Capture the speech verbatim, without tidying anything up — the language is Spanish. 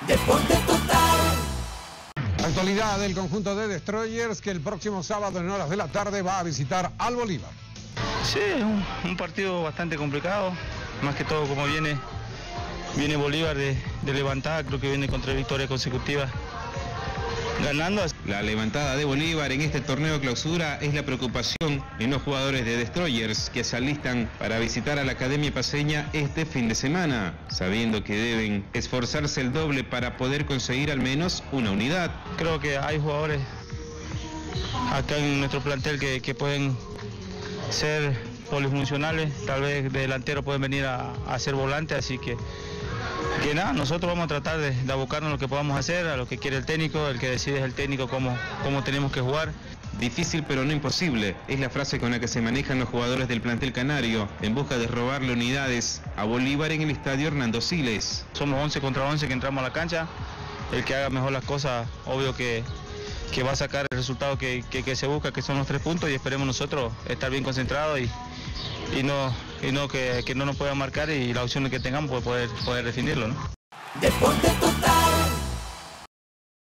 Deporte total. Actualidad del conjunto de Destroyers que el próximo sábado en horas de la tarde va a visitar al Bolívar. Sí, es un, un partido bastante complicado, más que todo como viene, viene Bolívar de, de levantada, creo que viene con tres victorias consecutivas ganando. La levantada de Bolívar en este torneo clausura es la preocupación en los jugadores de Destroyers que se alistan para visitar a la Academia Paceña este fin de semana, sabiendo que deben esforzarse el doble para poder conseguir al menos una unidad. Creo que hay jugadores acá en nuestro plantel que, que pueden ser polifuncionales, tal vez de delantero pueden venir a, a ser volante, así que que nada, nosotros vamos a tratar de, de abocarnos a lo que podamos hacer, a lo que quiere el técnico, el que decide es el técnico cómo, cómo tenemos que jugar. Difícil pero no imposible, es la frase con la que se manejan los jugadores del plantel canario en busca de robarle unidades a Bolívar en el estadio Hernando Siles. Somos once contra once que entramos a la cancha, el que haga mejor las cosas, obvio que, que va a sacar el resultado que, que, que se busca, que son los tres puntos, y esperemos nosotros estar bien concentrados y, y no, y no que, que no nos puedan marcar y las opciones que tengamos pues poder, poder definirlo, ¿no? Deporte total.